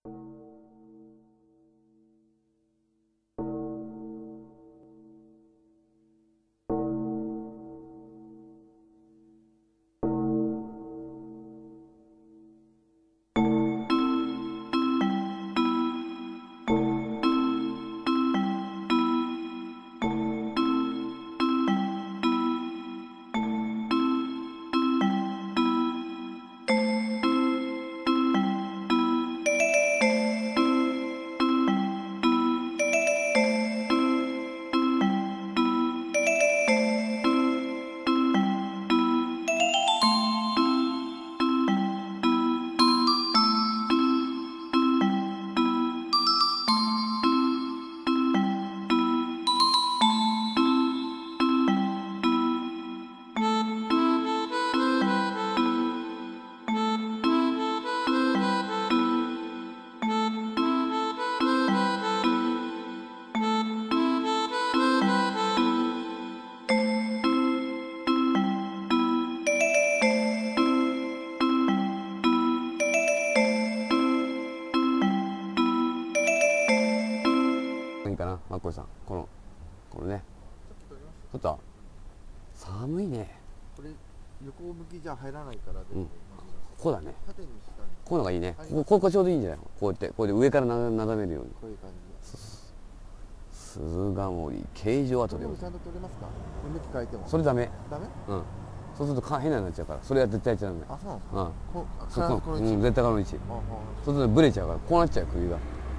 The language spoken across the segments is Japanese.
いいかな、マッコイさん。このね。ちょっと寒いね。 これ横向きじゃ入らないからで、 ここだね。 縦にしたこういうのがいいね。ここちょうどいいんじゃないの。こうやって上から眺めるように。 こういう感じで。 鈴ヶ森形状跡で。 ちゃんと取れますか？向き変えても。 それダメ。 ダメ？ うん。そうすると変なになっちゃうから。それは絶対やっちゃダメ。 あ、そうなんですか。 この位置。 絶対この位置。そうするとブレちゃうから、こうなっちゃう首が。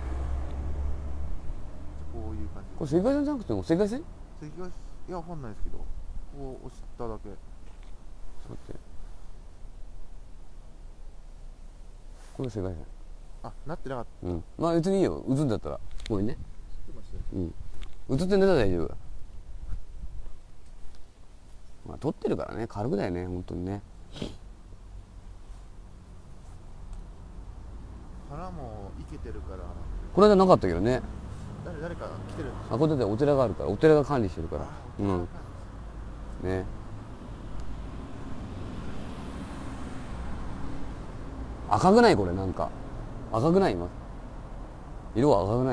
こういう感じ。 これ赤外線じゃなくても赤外線？ 赤外線、いやわかんないですけど、こう押しただけ。 そうやって。これ赤外線。 あ、なってなかった。 まあ別にいいよ。映んだったら。ごめんね。映ってんだったら大丈夫。まあ撮ってるからね、軽くだよね、本当にね。 腹もいけてるから。 この間なかったけどね。 誰か来てるんですか？ これだってお寺があるから、お寺が管理してるから。ね。赤くないこれ、なんか赤くない？今色は赤くない？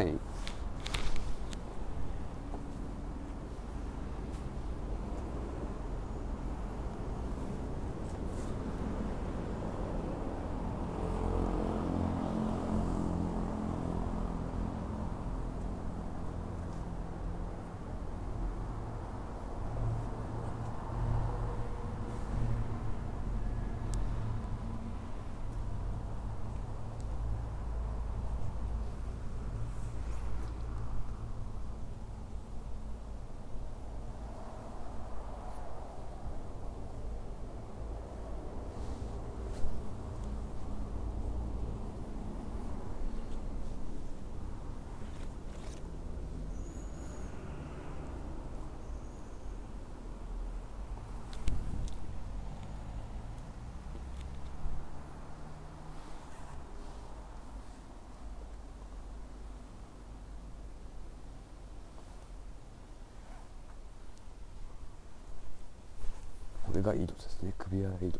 これが井戸ですね。首輪井戸。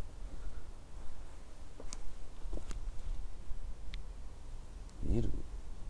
見える？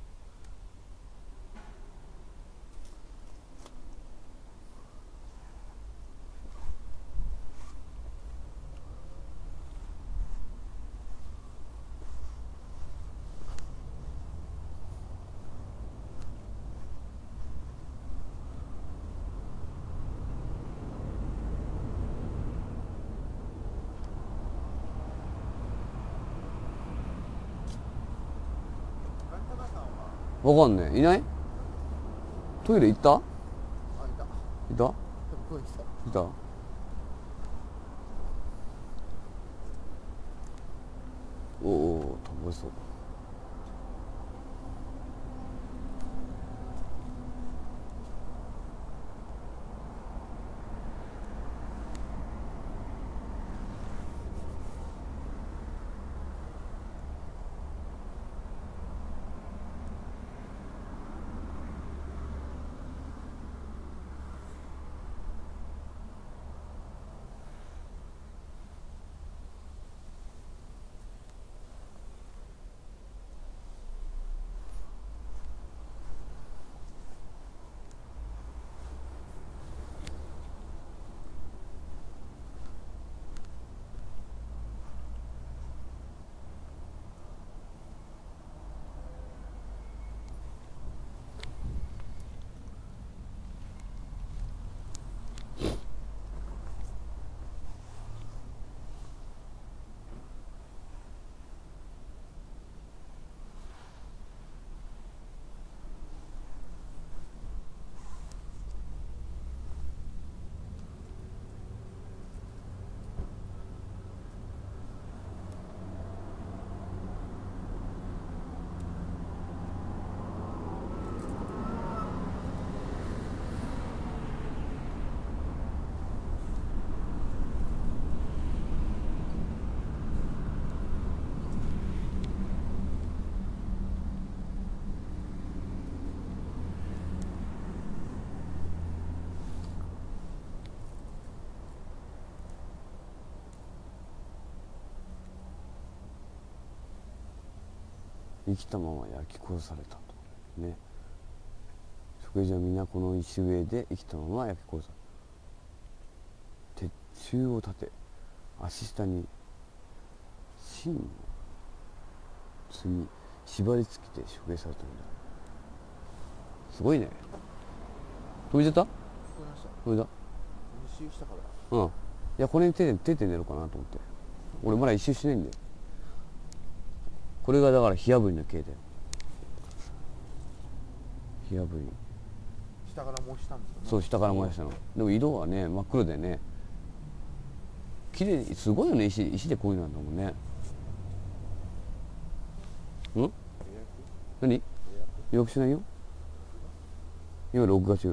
わかんねえ。いない？トイレ行った？ あ、いた。 いた？ 多分ここに来た。 いた？おお、楽しそう。 生きたまま焼き殺されたとね。食事は皆この石上で生きたまま焼き殺された。鉄柱を立て足下に芯を積み縛り付けて処刑されたんだ。すごいね。飛びちゃった？ 聞こえました。 飛びだ。 2周したから。 うん。いや、これに手で寝ろうかなと思って。俺まだ一周しないんだよ。これがだから火炙りの刑だよ。火炙り。 下から燃したんですよね。 そう、下から燃やしたの。でも色はね真っ黒でね、綺麗に、すごいよね。石でこういうのなんだもんね。ん？何？予約しないよ。今録画中。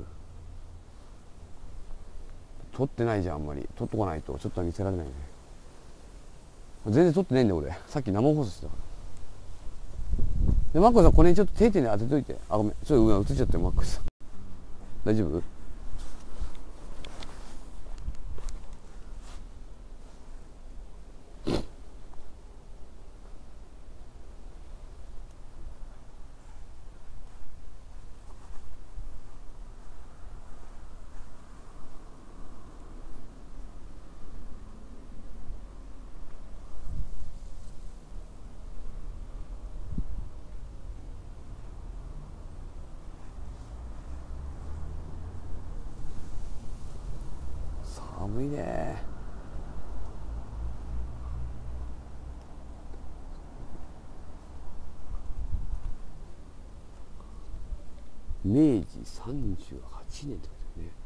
撮ってないじゃん。あんまり撮っとかないとちょっとは見せられないね。全然撮ってないんだよ俺。さっき生放送してたから。でマッコさん、これにちょっと手に当てといて。あ、ごめん、ちょっと上映っちゃったよマッコさん。大丈夫？寒いね。明治38年って書いてあるね。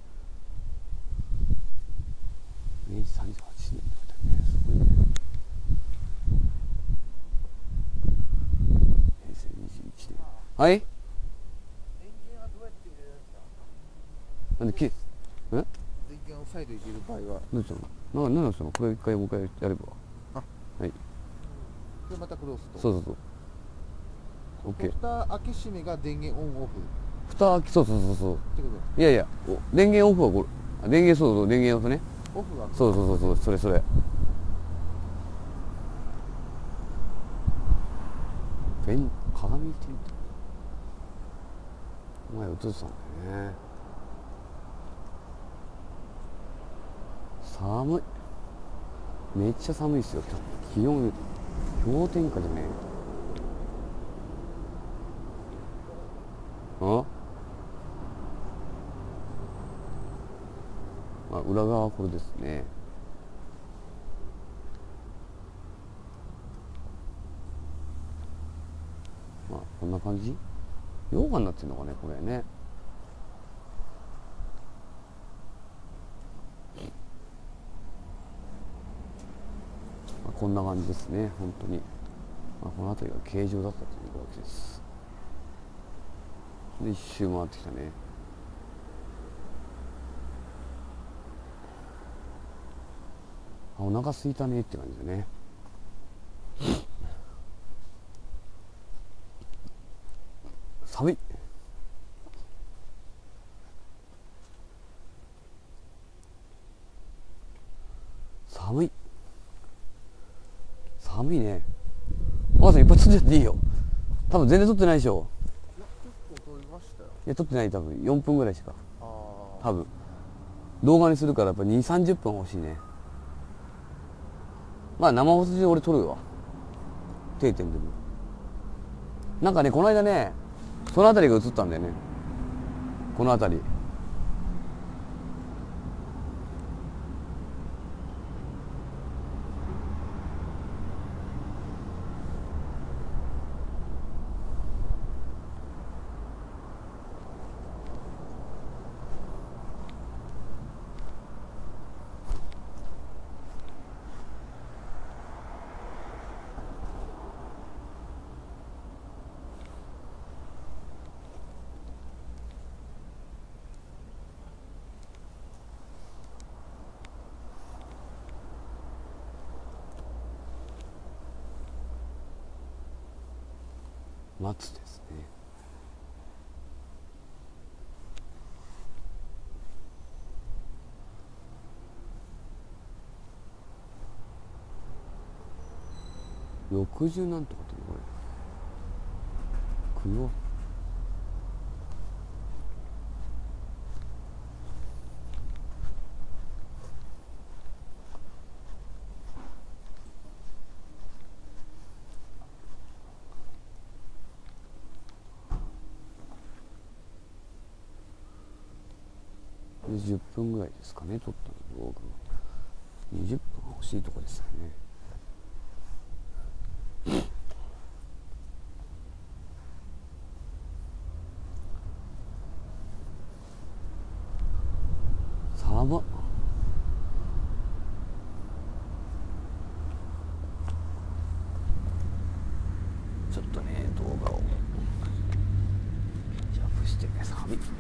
明治38年って書いてあるね。すごいね。平成21年。はい。 エンジンはどうやって入れるんですか？ なんで電源を再度入れる場合は。 どうしたの？何をしたの？これ一回もう一回やれば。 あ、 はい。 でまたクロスと。 そうそうそう。オッケー。 蓋開け閉めが電源オンオフ。 蓋開き、そうそうそうそう。 ってこといやいや、電源オフはこれ。電源、そうそう、電源オフね。 オフは。 そうそうそうそう、それそれ。鏡見てみた。お前映ってたんだよね。寒い。めっちゃ寒いっすよ。気温氷点下じゃねえ。裏側はこれですね。こんな感じ。溶岩になってんのかねこれね。こんな感じですね本当に。この辺りが形状だったというわけです。で一周回ってきたね。お腹空いたねって感じだね。寒い。寒い。寒いね。マーさんいっぱい撮っちゃっていいよ。多分全然撮ってないでしょ。 いや、結構撮りましたよ。 いや撮ってない。多分4分ぐらいしか。 ああ。 多分動画にするからやっぱ2、30分欲しいね。生放送中で俺撮るわ。定点でも。なんかねこの間ねその辺りが映ったんだよね。この辺り。松ですね。60なんとかってこれくよ。で10分ぐらいですかね、撮ったの動画が。20分欲しいとこですよね。サバちょっとね、動画をジャンプして寒い。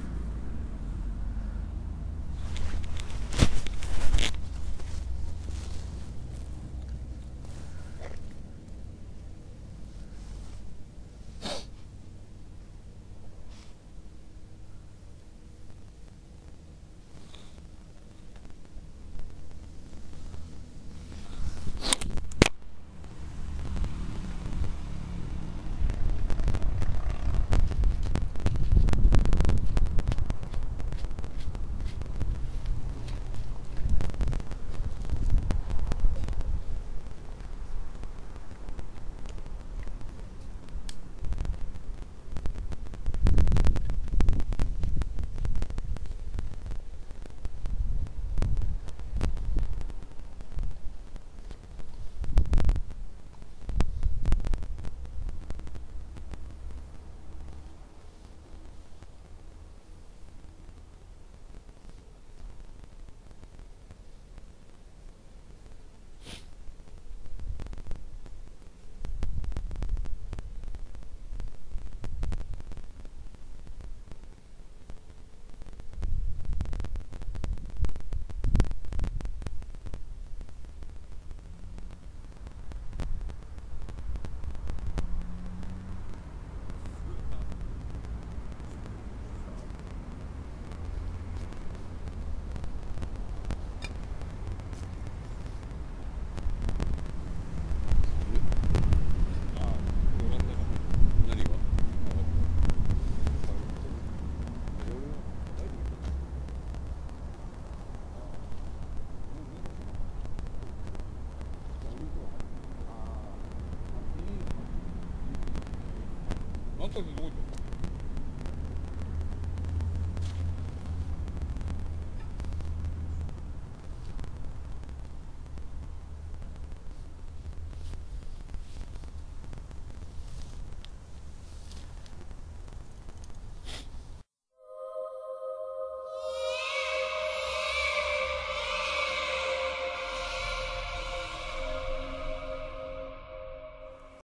あんたどこ行ったの？